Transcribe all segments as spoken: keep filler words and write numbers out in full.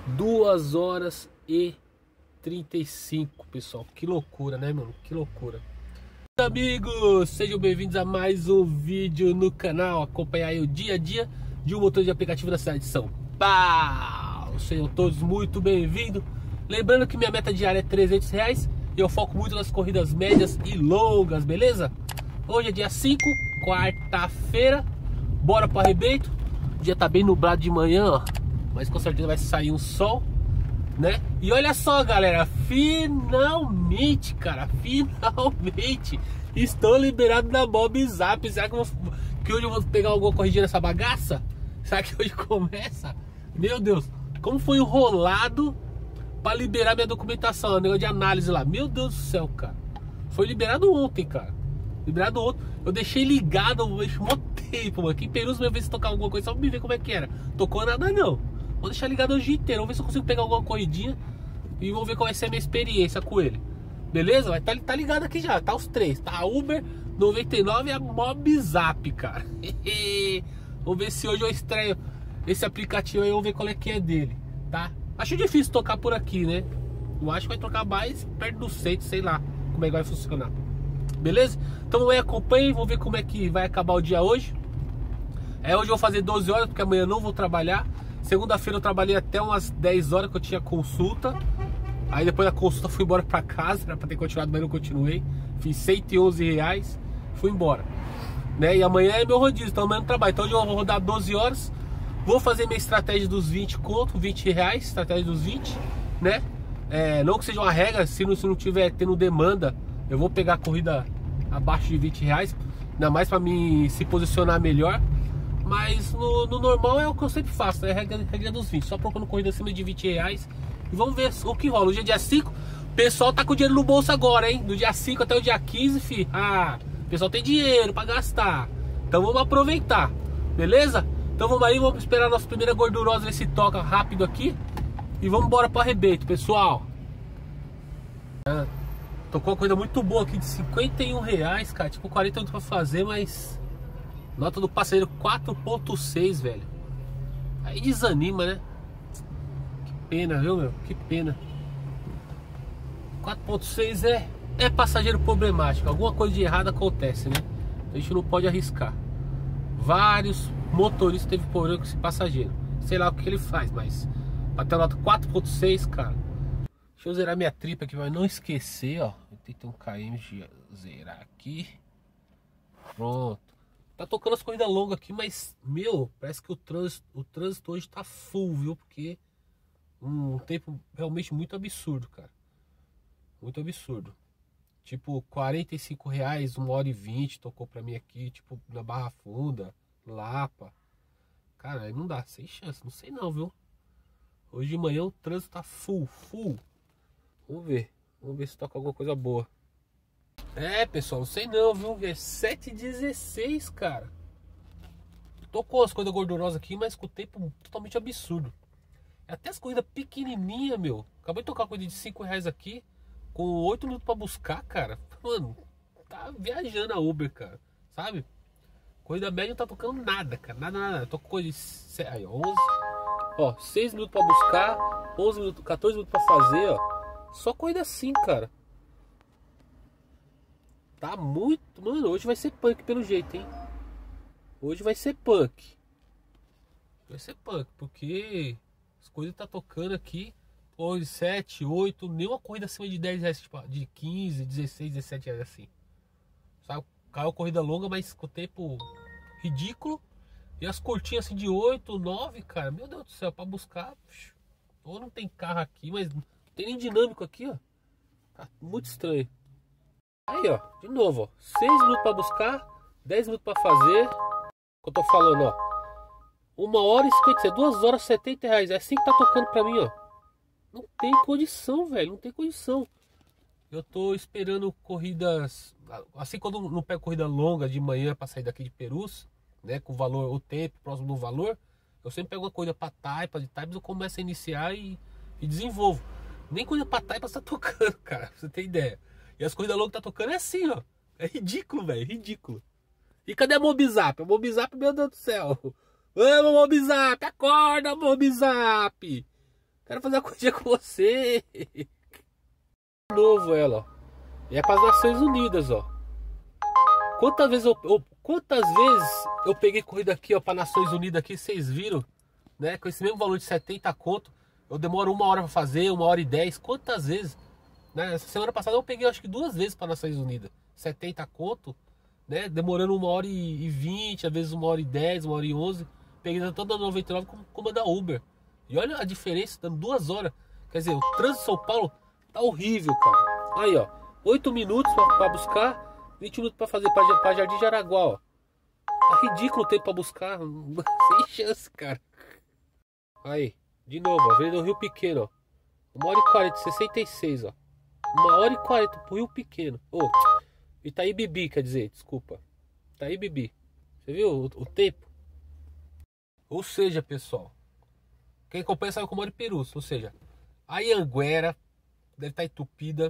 duas horas e trinta e cinco, pessoal. Que loucura, né, mano? Que loucura. Amigos, sejam bem-vindos a mais um vídeo no canal. Acompanhar aí o dia a dia de um motor de aplicativo da cidade de São Paulo. Sejam todos muito bem-vindos. Lembrando que minha meta diária é trezentos reais e eu foco muito nas corridas médias e longas, beleza? Hoje é dia cinco, quarta-feira. Bora pro arrebento. O dia tá bem nublado de manhã, ó, mas com certeza vai sair um sol, né? E olha só, galera, finalmente, cara, finalmente estou liberado da Mob Zap. Será que, eu vou, que hoje eu vou pegar alguma corridinha nessa bagaça? Será que hoje começa? Meu Deus, como foi enrolado para liberar minha documentação, o negócio de análise lá. Meu Deus do céu, cara. Foi liberado ontem, cara. Liberado ontem. Eu deixei ligado há um tempo, mano. Aqui em Perus, minha vez se tocar alguma coisa, só pra me ver como é que era. Tocou nada, não. Vou deixar ligado o dia inteiro. Vamos ver se eu consigo pegar alguma corridinha e vamos ver qual vai ser a minha experiência com ele. Beleza? Vai tá, tá ligado aqui já. Tá os três. Tá a Uber noventa e nove e a Mob Zap, cara. Vamos ver se hoje eu estreio esse aplicativo aí. Vamos ver qual é que é dele, tá? Acho difícil tocar por aqui, né? Eu acho que vai tocar mais perto do centro, sei lá como é que vai funcionar. Beleza? Então vamos aí, acompanhem, vamos ver como é que vai acabar o dia hoje. É, hoje eu vou fazer doze horas, porque amanhã eu não vou trabalhar. Segunda-feira eu trabalhei até umas dez horas, que eu tinha consulta. Aí depois da consulta fui embora pra casa, era pra ter continuado, mas não continuei. Fiz cento e onze reais, fui embora, né? E amanhã é meu rodízio, então amanhã eu não trabalho. Então hoje eu vou rodar doze horas. Vou fazer minha estratégia dos vinte conto, vinte reais, estratégia dos vinte, né? É, não que seja uma regra, se não, se não tiver tendo demanda, eu vou pegar a corrida abaixo de vinte reais, ainda mais para me se posicionar melhor. Mas no, no normal é o que eu sempre faço, é a regra, regra dos vinte, só procurando corrida acima de vinte reais. E vamos ver o que rola. Hoje é dia cinco, o pessoal tá com dinheiro no bolso agora, hein? Do dia cinco até o dia quinze, fi. Ah, o pessoal tem dinheiro para gastar, então vamos aproveitar, beleza? Então vamos aí, vamos esperar a nossa primeira gordurosa, ver se toca rápido aqui. E vamos embora para o arrebento, pessoal. Ah, tocou uma coisa muito boa aqui de cinquenta e um reais, cara. Tipo, quarenta minutos para fazer, mas nota do passageiro quatro ponto seis, velho. Aí desanima, né? Que pena, viu, meu? Que pena. quatro ponto seis é, é passageiro problemático. Alguma coisa de errado acontece, né? A gente não pode arriscar. Vários motoristas teve problema com esse passageiro. Sei lá o que ele faz, mas até a nota quatro ponto seis, cara. Deixa eu zerar minha tripa aqui, mas não esquecer, ó. oitenta e um quilômetros, zerar aqui. Pronto. Tá tocando as corridas longas aqui, mas, meu, parece que o trânsito, o trânsito hoje tá full, viu? Porque um tempo realmente muito absurdo, cara. Muito absurdo. Tipo, quarenta e cinco reais, uma hora e vinte tocou pra mim aqui, tipo, na Barra Funda, Lapa. Cara, aí não dá, sem chance, não sei não, viu? Hoje de manhã o trânsito tá full, full. Vamos ver, vamos ver se toca alguma coisa boa. É, pessoal, não sei não, viu? É sete e dezesseis, cara. Tocou as coisas gordurosas aqui, mas com o tempo totalmente absurdo. Até as corridas pequenininhas, meu. Acabei de tocar uma coisa de cinco reais aqui, com oito minutos pra buscar, cara. Mano, tá viajando a Uber, cara, sabe? Corrida média não tá tocando nada, cara. Nada, nada, nada. Tô com coisa de aí, onze. Ó, seis minutos pra buscar, onze minutos, quatorze minutos pra fazer, ó. Só corrida assim, cara. Tá muito... Mano, hoje vai ser punk pelo jeito, hein? Hoje vai ser punk. Vai ser punk, porque as coisas tá tocando aqui. Hoje sete, oito, nenhuma corrida acima de dez reais, tipo, de quinze, dezesseis, dezessete reais assim. Sabe? Caiu corrida longa, mas com o tempo ridículo. E as curtinhas assim de oito, nove, cara. Meu Deus do céu, pra buscar. Ou não tem carro aqui, mas não tem nem dinâmico aqui, ó. Tá muito estranho. Aí, ó, de novo, ó. seis minutos pra buscar, dez minutos pra fazer. Que eu tô falando, ó. uma hora e cinquenta, duas horas e setenta reais. É assim que tá tocando pra mim, ó. Não tem condição, velho. Não tem condição. Eu tô esperando corridas, assim, quando não pego corrida longa de manhã para sair daqui de Perus, né, com o valor, o tempo próximo do valor, eu sempre pego uma corrida para Taipa, de Taipas eu começo a iniciar e, e desenvolvo. Nem corrida para Taipas tá tocando, cara, pra você ter ideia. E as corridas longas tá tocando é assim, ó. É ridículo, velho, ridículo. E cadê a Mob Zap? A Mob Zap, meu Deus do céu. Vamos, Mob Zap, acorda, Mob Zap. Quero fazer uma coisa com você. De novo ela, ó. E é para as Nações Unidas, ó. Quantas vezes eu, eu, quantas vezes eu peguei corrida aqui, ó, para Nações Unidas aqui, vocês viram, né? Com esse mesmo valor de setenta conto, eu demoro uma hora para fazer, uma hora e dez. Quantas vezes? Né? Essa semana passada eu peguei, acho que duas vezes para Nações Unidas, setenta conto, né? Demorando uma hora e vinte, às vezes uma hora e dez, uma hora e onze. Peguei tanto da noventa e nove como, como a da Uber. E olha a diferença, dando duas horas. Quer dizer, o trânsito de São Paulo tá horrível, cara. Aí, ó, oito minutos para buscar, vinte minutos para fazer para Jardim de Araguá, ó. Tá ridículo o tempo para buscar, sem chance, cara. Aí, de novo, ó, Avenida do Rio Pequeno, ó. uma hora e quarenta, sessenta e seis, ó. uma hora e quarenta pro Rio Pequeno. Ô, oh, Itaí Bibi, quer dizer, desculpa. Itaí Bibi. Você viu o, o tempo? Ou seja, pessoal, quem acompanha sabe como é de Perus. Ou seja, a Anhanguera deve estar entupida,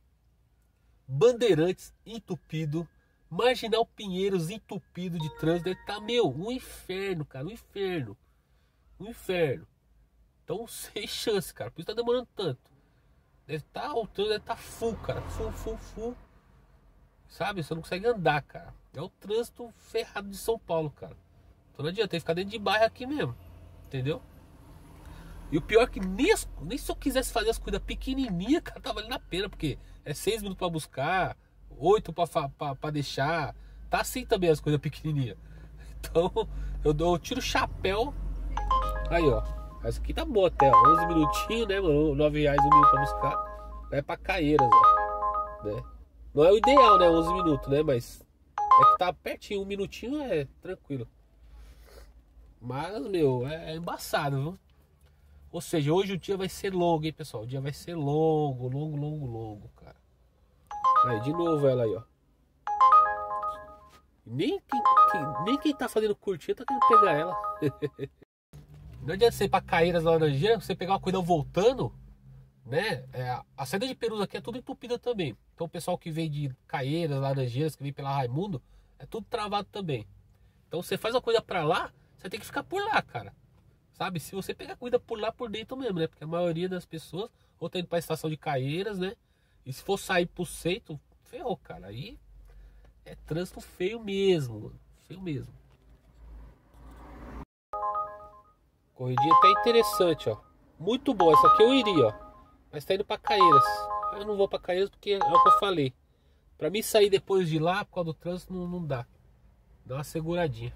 Bandeirantes entupido, Marginal Pinheiros entupido de trânsito. Deve estar, meu, um inferno, cara, um inferno. Um inferno. Então, sem chance, cara. Por isso tá demorando tanto. Deve estar, o trânsito deve estar full, cara. Full, full, full. Sabe? Você não consegue andar, cara. É o trânsito ferrado de São Paulo, cara. Então não adianta, tem que ficar dentro de bairro aqui mesmo. Entendeu? E o pior é que nem, as, nem se eu quisesse fazer as coisas pequenininhas, cara, tá valendo a pena. Porque é seis minutos pra buscar, oito pra, pra, pra deixar. Tá assim também as coisas pequenininhas. Então, eu, dou, eu tiro o chapéu. Aí, ó. Essa aqui tá boa até, ó. onze minutinhos, né, mano? nove reais um minuto pra buscar. Vai pra Caieiras, ó. Né? Não é o ideal, né? onze minutos, né? Mas é que tá pertinho. Um minutinho é tranquilo. Mas, meu, é, é embaçado, viu? Ou seja, hoje o dia vai ser longo, hein, pessoal? O dia vai ser longo, longo, longo, longo, cara. Aí, de novo ela aí, ó. Nem quem, quem, nem quem tá fazendo curtinha tá querendo pegar ela. Não adianta você ir pra Caieiras, Laranjeira, você pegar uma coisa voltando, né? É, a saída de Perus aqui é tudo entupida também. Então o pessoal que vem de Caieiras, Laranjeiras, que vem pela Raimundo, é tudo travado também. Então você faz a coisa pra lá, você tem que ficar por lá, cara. Sabe? Se você pegar cuida por lá, por dentro mesmo, né? Porque a maioria das pessoas ou tá indo pra estação de Caieiras, né? E se for sair pro centro, ferrou, cara. Aí é trânsito feio mesmo, mano. Feio mesmo. Corridinha até interessante, ó. Muito boa. Essa aqui eu iria, ó. Mas tá indo pra Caieiras. Eu não vou pra Caieiras porque é o que eu falei. Pra mim sair depois de lá, por causa do trânsito, não, não dá. Dá uma seguradinha.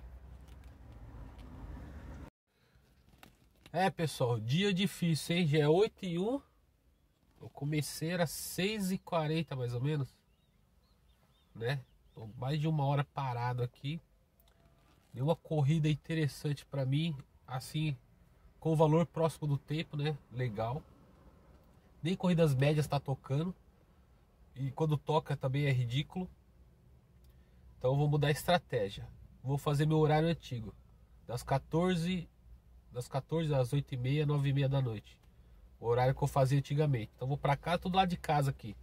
É, pessoal, dia difícil, hein? Já é oito e um. Eu comecei, era seis e quarenta mais ou menos. Né? Tô mais de uma hora parado aqui. Deu uma corrida interessante pra mim. Assim, com o valor próximo do tempo, né? Legal. Nem corridas médias tá tocando. E quando toca também é ridículo. Então eu vou mudar a estratégia. Vou fazer meu horário antigo. Das quatorze... Das quatorze às oito e meia, nove e meia da noite. O horário que eu fazia antigamente. Então vou pra cá, tudo lá de casa aqui.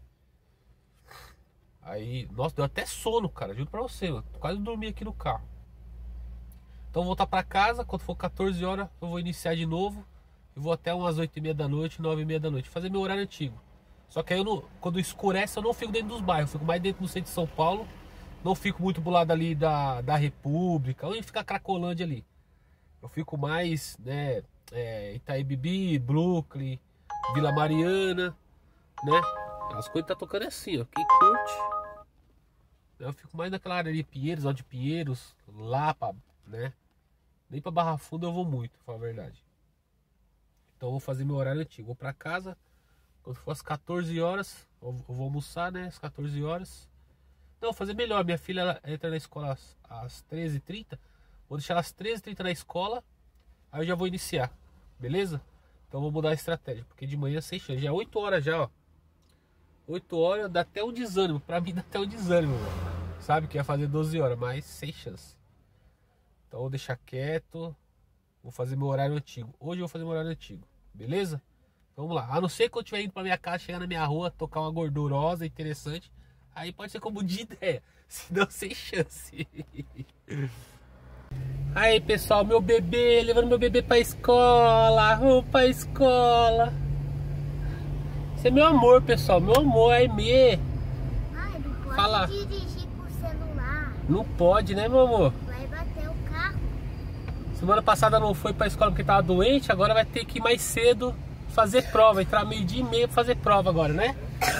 Aí, nossa, deu até sono, cara. Juro pra você, eu quase dormi aqui no carro. Então vou voltar pra casa. Quando for quatorze horas, eu vou iniciar de novo. E vou até umas oito e meia da noite, nove e meia da noite. Fazer meu horário antigo. Só que aí eu não, quando escurece, eu não fico dentro dos bairros. Eu fico mais dentro do centro de São Paulo. Não fico muito pro lado ali da, da República. Onde fica a Cracolândia ali. Eu fico mais, né, é, Itaí Bibi, Brooklyn, Vila Mariana, né? As coisas tá tocando assim, ó. Quem curte. Eu fico mais naquela área ali, Pinheiros, Alto de Pinheiros, Lapa, né? Nem pra Barra Funda eu vou muito, pra falar a verdade. Então eu vou fazer meu horário antigo. Vou pra casa, quando for às quatorze horas, eu vou almoçar, né? Às quatorze horas. Não, vou fazer melhor. Minha filha ela entra na escola às, às treze e trinta. Vou deixar ela às treze e trinta na escola. Aí eu já vou iniciar. Beleza? Então eu vou mudar a estratégia. Porque de manhã sem chance. Já é oito horas já, ó. oito horas dá até um desânimo. Pra mim dá até um desânimo, mano. Sabe que ia fazer doze horas, mas sem chance. Então eu vou deixar quieto. Vou fazer meu horário antigo. Hoje eu vou fazer meu horário antigo. Beleza? Então vamos lá. A não ser que eu estiver indo pra minha casa, chegar na minha rua, tocar uma gordurosa interessante. Aí pode ser como de ideia. Senão sem chance. Aí pessoal, meu bebê, levando meu bebê pra escola. Vamos pra escola. Esse é meu amor, pessoal, meu amor, é me. Ai, não pode Fala. dirigir com celular. Não pode, né, meu amor? Vai bater o carro. Semana passada não foi pra escola porque tava doente, agora vai ter que ir mais cedo fazer prova, entrar meio dia e meio pra fazer prova agora, né?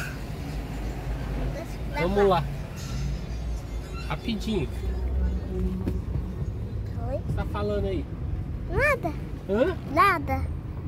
Vamos lá. Rapidinho. Oi? O que você tá falando aí? Nada. Hã? Nada.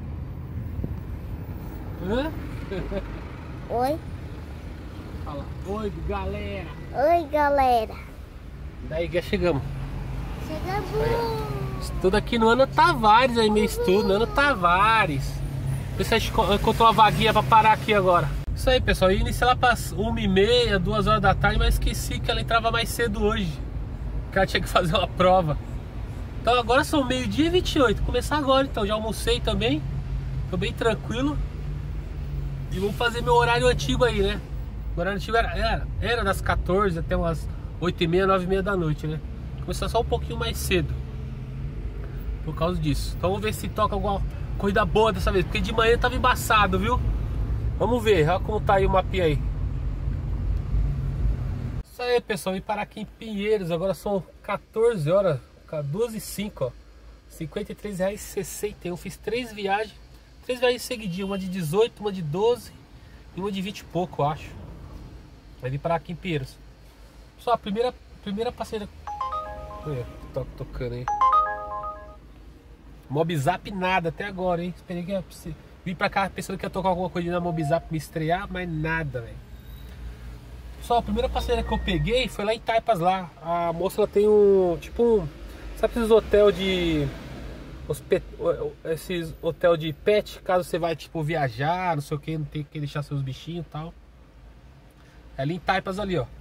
Hã? Oi? Fala. Oi, galera. Oi, galera. Daí já chegamos. Chegamos. Estudo aqui no Ana Tavares, aí meu estudo, no Ana Tavares. Ver se a gente encontrou uma vaguinha pra parar aqui agora. Isso aí, pessoal, eu iniciei lá para uma e meia, duas horas da tarde, mas esqueci que ela entrava mais cedo hoje, que ela tinha que fazer uma prova. Então agora são meio-dia e vinte e oito, começar agora então, já almocei também, tô bem tranquilo. E vamos fazer meu horário antigo aí, né? O horário antigo era, era, era das quatorze até umas oito e meia, nove e meia da noite, né? Começar só um pouquinho mais cedo, por causa disso. Então vamos ver se toca alguma corrida boa dessa vez, porque de manhã tava embaçado, viu? Vamos ver, olha como tá aí o mapinha aí. Isso aí, pessoal, vim parar aqui em Pinheiros. Agora são quatorze horas, duas e cinco, ó. cinquenta e três reais e sessenta e um. Fiz três viagens, três viagens seguidinhas, uma de dezoito, uma de doze e uma de vinte e pouco, eu acho. Vai vir parar aqui em Pinheiros. Só a primeira, primeira parceira. Olha, tá tocando aí. Mobzap nada até agora, hein? Esperei que ia vim pra cá pensando que ia tocar alguma coisa na Mobzap me estrear, mas nada, velho. Só a primeira parceira que eu peguei foi lá em Taipas lá. A moça ela tem um tipo um, sabe esses hotel de pet, esses hotel de pet, caso você vai tipo viajar, não sei o que, não tem que deixar seus bichinhos e tal. É ali em Taipas ali, ó.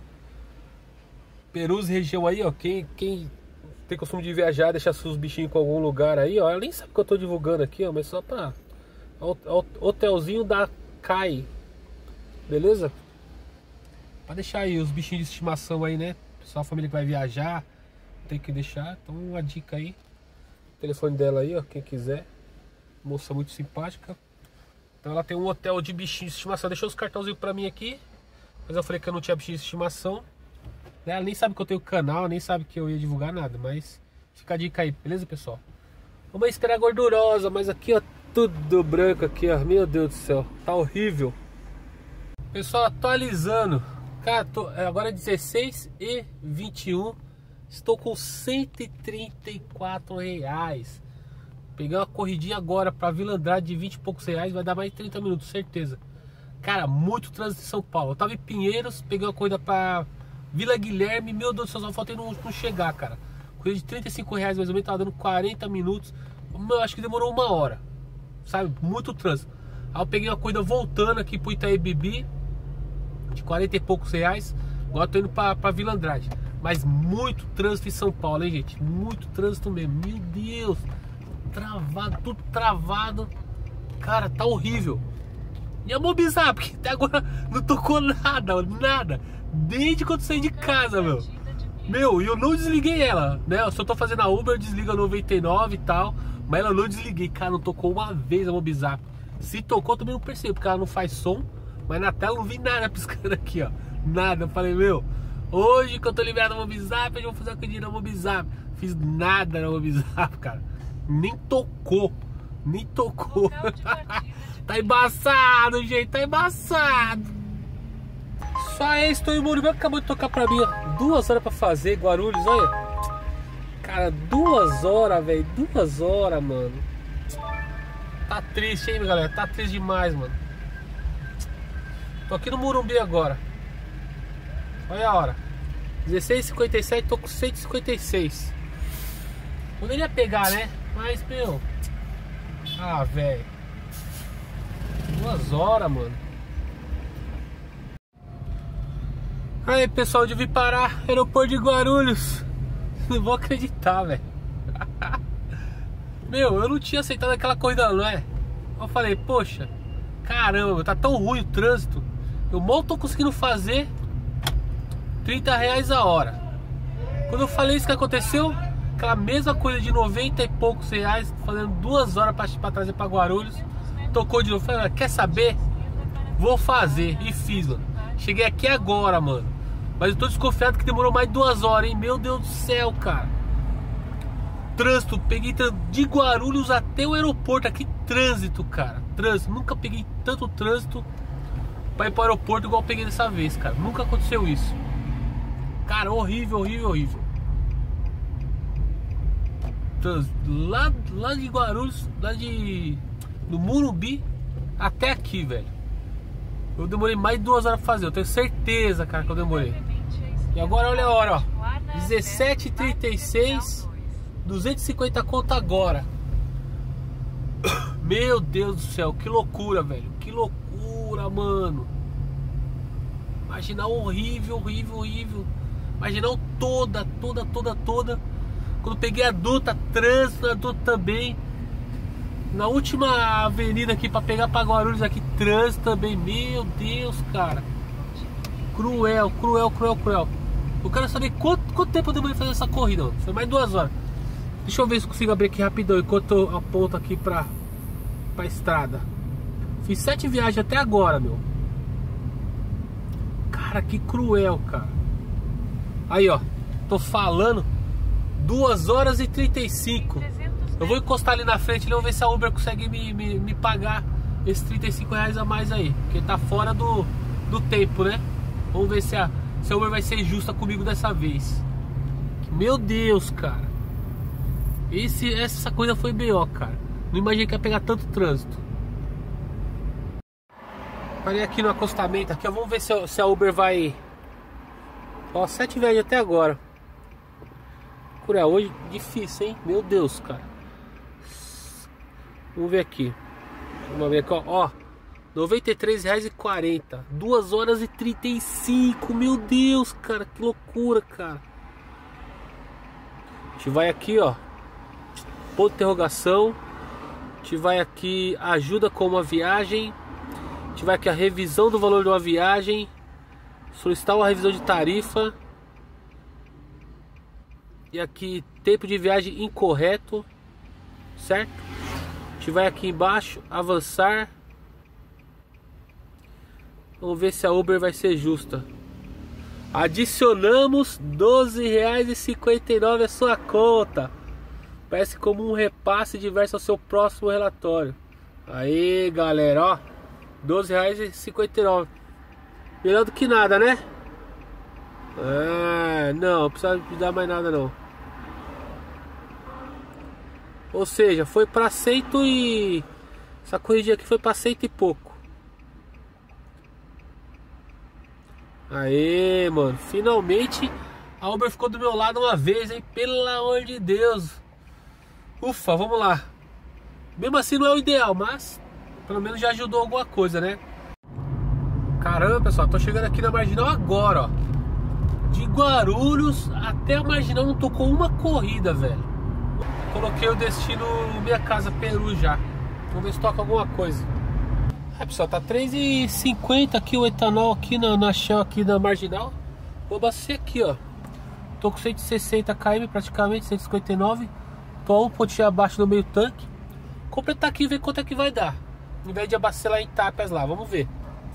Perus região aí, ó. Quem quem tem costume de viajar, deixar seus bichinhos com algum lugar aí, ó. Ela nem sabe que eu tô divulgando aqui, ó, mas só pra hotelzinho da Kai, beleza? Pra deixar aí os bichinhos de estimação aí, né? Pessoal, a família que vai viajar, tem que deixar. Então uma dica aí. O telefone dela aí, ó, quem quiser. Moça muito simpática. Então ela tem um hotel de bichinhos de estimação. Deixou os cartãozinhos pra mim aqui, mas eu falei que eu não tinha bichinho de estimação. Ela nem sabe que eu tenho canal, nem sabe que eu ia divulgar nada, mas fica a dica aí, beleza, pessoal? Uma esfera gordurosa, mas aqui, ó, tudo branco aqui, ó. Meu Deus do céu, tá horrível. Pessoal, atualizando. Cara, tô, agora é dezesseis e vinte e um. Estou com cento e trinta e quatro reais. Peguei uma corridinha agora pra Vila Andrade de vinte e poucos reais. Vai dar mais de trinta minutos, certeza. Cara, muito trânsito em São Paulo. Eu tava em Pinheiros, peguei uma corrida pra Vila Guilherme. Meu Deus do céu, só faltei não, não chegar, cara. Corrida de trinta e cinco reais mais ou menos, tava dando quarenta minutos. Eu acho que demorou uma hora. Sabe, muito trânsito. Aí eu peguei uma corrida voltando aqui pro Itaí Bibi, de quarenta e poucos reais. Agora eu tô indo pra, pra Vila Andrade. Mas muito trânsito em São Paulo, hein, gente? Muito trânsito mesmo. Meu Deus, travado, tudo travado. Cara, tá horrível. E a Mobzap, porque até agora não tocou nada, nada. Desde quando saí de casa, meu. Meu, e eu não desliguei ela, né? Eu só tô fazendo a Uber, eu desligo a noventa e nove e tal. Mas ela não desliguei, cara, não tocou uma vez a Mobzap. Se tocou, eu também não percebo, porque ela não faz som. Mas na tela eu não vi nada piscando aqui, ó. Nada, eu falei, meu, hoje que eu tô liberado da Mobzap, eu vou fazer uma corrida na Mobzap. Fiz nada na Mobzap, cara. Nem tocou, nem tocou. Tá embaçado, gente, tá embaçado. Só é, estou em Morumbi, acabou de tocar pra mim, ó. Duas horas pra fazer, Guarulhos, olha. Cara, duas horas, velho. Duas horas, mano. Tá triste, hein, galera? Tá triste demais, mano. Tô aqui no Morumbi agora. Olha a hora. dezesseis e cinquenta e sete, tô com cento e cinquenta e seis. Poderia pegar, né? Mas, meu. Ah, velho. Duas horas, mano. Aí, pessoal, de vir parar, aeroporto de Guarulhos. Não vou acreditar, velho. Meu, eu não tinha aceitado aquela corrida, não é? Eu falei, poxa, caramba, tá tão ruim o trânsito. Eu mal tô conseguindo fazer trinta reais a hora. Quando eu falei isso, que aconteceu? aquela mesma coisa de noventa e poucos reais, fazendo duas horas pra, pra trazer pra Guarulhos. Tocou de novo, falei, quer saber? Vou fazer, e fiz, mano. Cheguei aqui agora, mano. Mas eu tô desconfiado que demorou mais de duas horas, hein? Meu Deus do céu, cara. Trânsito, peguei de Guarulhos até o aeroporto. Aqui, trânsito, cara. Trânsito, nunca peguei tanto trânsito pra ir pro aeroporto igual eu peguei dessa vez, cara. Nunca aconteceu isso. Cara, horrível, horrível, horrível. Trânsito. Lá, lá de Guarulhos, lá de... do Morumbi até aqui, velho. Eu demorei mais de duas horas pra fazer. Eu tenho certeza, cara, que eu demorei. E agora olha a hora, ó. dezessete e trinta e seis. duzentos e cinquenta conto agora. Meu Deus do céu, que loucura, velho. Que loucura, mano. Marginal horrível, horrível, horrível. Marginal toda, toda, toda, toda. Quando peguei a Dutra, trânsito na Dutra também. Na última avenida aqui pra pegar pra Guarulhos aqui, trânsito também. Meu Deus, cara. Cruel, cruel, cruel, cruel. Eu quero saber quanto, quanto tempo eu demorei fazer essa corrida, mano. Foi mais de duas horas. Deixa eu ver se consigo abrir aqui rapidão enquanto eu aponto aqui pra, pra estrada. Fiz sete viagens até agora, meu. Cara, que cruel, cara. Aí, ó. Tô falando. duas horas e trinta e cinco. Eu vou encostar ali na frente e vou ver se a Uber consegue me, me, me pagar esses trinta e cinco reais a mais aí. Porque tá fora do, do tempo, né? Vamos ver se a, se a Uber vai ser justa comigo dessa vez. Meu Deus, cara. Esse, essa coisa foi B O, cara. Não imaginei que ia pegar tanto trânsito. Parei aqui no acostamento aqui, ó. Vamos ver se a, se a Uber vai... Ó, sete viagens até agora. Cura, hoje difícil, hein? Meu Deus, cara. Vamos ver aqui. Vamos ver aqui, ó. Ó, noventa e três reais e quarenta. duas horas e trinta e cinco. Meu Deus, cara. Que loucura, cara. A gente vai aqui, ó. Ponto de interrogação. A gente vai aqui. Ajuda com uma viagem. A gente vai aqui a revisão do valor de uma viagem. Solicitar uma revisão de tarifa. E aqui tempo de viagem incorreto. Certo? A gente vai aqui embaixo, avançar. Vamos ver se a Uber vai ser justa. Adicionamos doze reais e cinquenta e nove à sua conta. Parece como um repasse diverso ao seu próximo relatório. Aí, galera, ó, doze reais e cinquenta e nove. Melhor do que nada, né? Ah, não, não precisa me dar mais nada não. Ou seja, foi pra cento e... Essa corridinha aqui foi pra cento e pouco. Aê, mano. Finalmente a Uber ficou do meu lado uma vez, hein? Pelo amor de Deus. Ufa, vamos lá. Mesmo assim não é o ideal, mas pelo menos já ajudou alguma coisa, né? Caramba, pessoal, tô chegando aqui na Marginal agora, ó. De Guarulhos até a Marginal não tocou uma corrida, velho. Coloquei o destino Minha Casa Peru já. Vamos ver se toca alguma coisa. É, pessoal, tá três e cinquenta aqui o etanol aqui na, na Shell aqui da Marginal. Vou abastecer aqui, ó. Tô com cento e sessenta quilômetros praticamente, cento e cinquenta e nove. Tô a um pontinho abaixo do meio tanque. Completar aqui e ver quanto é que vai dar. Em vez de abastecer lá em Tapas lá, vamos ver.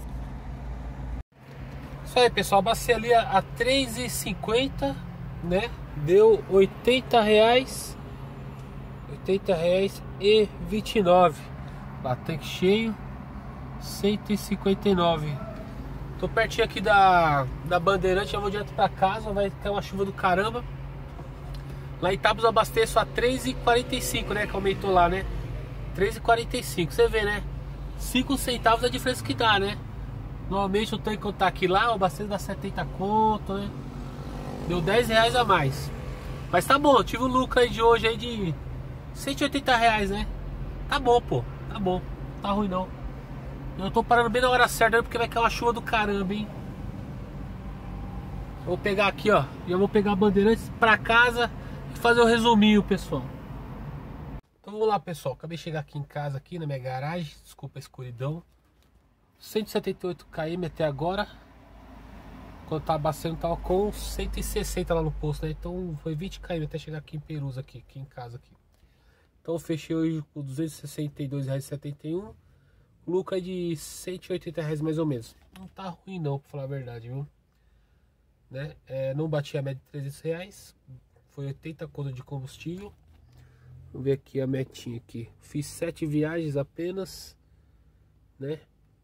Isso aí, pessoal, abastei ali a, a três e cinquenta, né? Deu oitenta reais. oitenta reais e vinte e nove. Lá, tanque cheio, cento e cinquenta e nove. Tô pertinho aqui da, da Bandeirante, já vou direto pra casa. Vai ter uma chuva do caramba. Lá em Itabos eu abasteço a três e quarenta e cinco, né? Que aumentou lá, né? três e quarenta e cinco, você vê, né? cinco centavos é a diferença que dá, né? Normalmente eu tenho que contar aqui lá, eu abasteço dá setenta conto, né? Deu dez reais a mais. Mas tá bom, eu tive um lucro aí de hoje aí de cento e oitenta reais, né? Tá bom, pô, tá bom, não tá ruim não. Eu tô parando bem na hora certa porque vai cair uma chuva do caramba, hein? Vou pegar aqui, ó. Já vou pegar a Bandeirantes pra casa e fazer o resuminho, pessoal. Então vamos lá, pessoal. Acabei de chegar aqui em casa, aqui na minha garagem. Desculpa a escuridão. cento e setenta e oito quilômetros até agora. quando eu tava abastecendo, tava com cento e sessenta lá no posto, né? Então foi vinte quilômetros até chegar aqui em Perus, aqui, aqui em casa aqui. Então eu fechei hoje com duzentos e sessenta e dois reais e setenta e um. Lucro é de cento e oitenta reais mais ou menos. Não tá ruim não, pra falar a verdade, viu? Né? É, não bati a média de trezentos reais. Foi oitenta conto de combustível. Vamos ver aqui a metinha aqui. Fiz sete viagens apenas, né?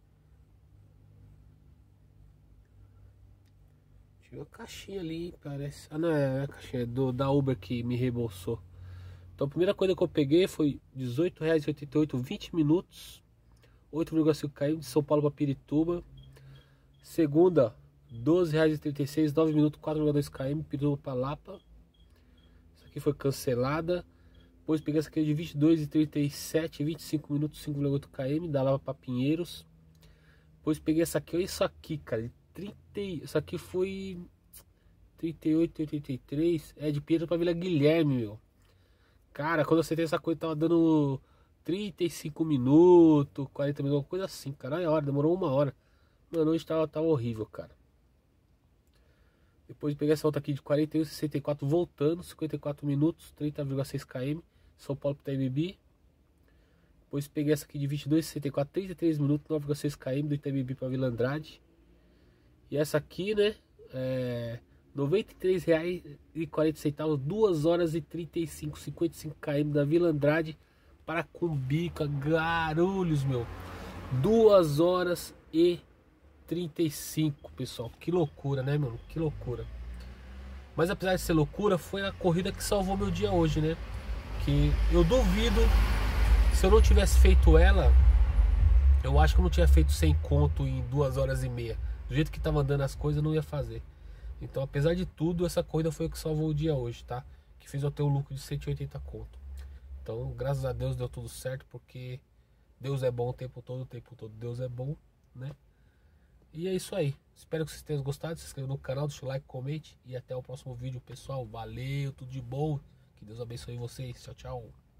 Tinha uma caixinha ali, parece. Ah, não, é a caixinha do, da Uber que me reembolsou. Então a primeira coisa que eu peguei foi dezoito reais e oitenta e oito, vinte minutos, oito vírgula cinco quilômetros de São Paulo para Pirituba. Segunda, doze reais e trinta e seis, nove minutos, quatro vírgula dois quilômetros, Pirituba para Lapa. Essa aqui foi cancelada. Depois peguei essa aqui de vinte e dois reais e trinta e sete, vinte e cinco minutos, cinco vírgula oito quilômetros, da Lapa para Pinheiros. Depois peguei essa aqui, olha isso aqui, cara, de trinta, isso aqui foi trinta e oito, oitenta e três, é de Pinheiros para Vila Guilherme, meu. Cara, quando eu acertei essa coisa, tava dando trinta e cinco minutos, quarenta minutos, uma coisa assim, cara. Olha a hora, demorou uma hora. Mano, hoje tava, tava horrível, cara. Depois peguei essa outra aqui de quarenta e um, sessenta e quatro, voltando, cinquenta e quatro minutos, trinta vírgula seis quilômetros, São Paulo para Itaimbibi. Depois peguei essa aqui de vinte e dois, sessenta e quatro, trinta e três minutos, nove vírgula seis quilômetros, do Itaimbibi para Vila Andrade. E essa aqui, né, é noventa e três reais e quarenta centavos, duas horas e trinta e cinco, cinquenta e cinco quilômetros da Vila Andrade para Cumbica, Guarulhos, meu. duas horas e trinta e cinco, pessoal. Que loucura, né, mano? Que loucura. Mas apesar de ser loucura, foi a corrida que salvou meu dia hoje, né? Que eu duvido, se eu não tivesse feito ela, eu acho que eu não tinha feito cem conto em duas horas e meia. Do jeito que tava andando as coisas, eu não ia fazer. Então, apesar de tudo, essa corrida foi o que salvou o dia hoje, tá? Que fez eu ter um lucro de cento e oitenta conto. Então, graças a Deus deu tudo certo, porque Deus é bom o tempo todo, o tempo todo Deus é bom, né? E é isso aí. Espero que vocês tenham gostado. Se inscreva no canal, deixa o like, comente. E até o próximo vídeo, pessoal. Valeu, tudo de bom. Que Deus abençoe vocês. Tchau, tchau.